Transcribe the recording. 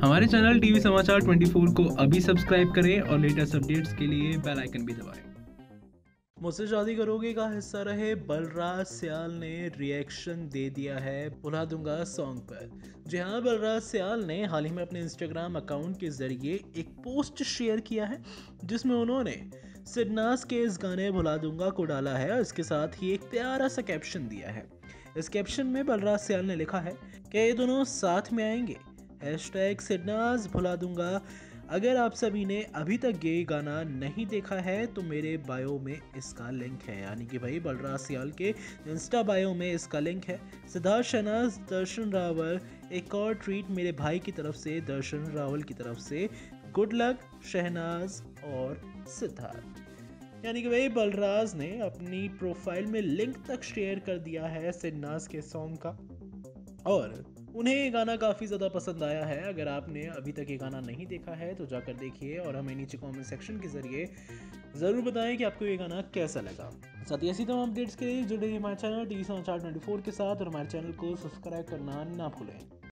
हमारे channel TV समाचार 24 को अभी सब्सक्राइब करें और लेटेस्ट अपडेट्स के लिए बेल आइकन भी दबाएं। मुझसे शादी करोगे का हिस्सा रहे बलराज सियाल ने रिएक्शन दे दिया है भुला दूंगा सॉन्ग पर। जी हाँ, बलराज सियाल ने हाल ही में अपने इंस्टाग्राम अकाउंट के जरिए एक पोस्ट शेयर किया है जिसमें उन्होंने सिडनास के इस गाने भुला दूंगा को डाला है और इसके साथ ही एक प्यारा सा कैप्शन दिया है। इस कैप्शन में बलराज सियाल ने लिखा है कि ये दोनों साथ में आएंगे, हैशटैग सिडनास भुला दूंगा। अगर आप सभी ने अभी तक ये गाना नहीं देखा है तो मेरे बायो में इसका लिंक है, यानी कि भाई बलराज सियाल के इंस्टा बायो में इसका लिंक है। सिद्धार्थ शहनाज, दर्शन रावल, एक और ट्वीट मेरे भाई की तरफ से, दर्शन रावल की तरफ से, गुड लक शहनाज और सिद्धार्थ। यानी कि भाई बलराज ने अपनी प्रोफाइल में लिंक तक शेयर कर दिया है सिडनास के सॉन्ग का और उन्हें ये गाना काफ़ी ज़्यादा पसंद आया है। अगर आपने अभी तक ये गाना नहीं देखा है तो जाकर देखिए और हमें नीचे कमेंट सेक्शन के ज़रिए ज़रूर बताएं कि आपको ये गाना कैसा लगा। साथ ही ऐसी तमाम अपडेट्स के लिए जुड़े रहिए हमारे चैनल टीवी समाचार 24 के साथ और हमारे चैनल को सब्सक्राइब करना ना भूलें।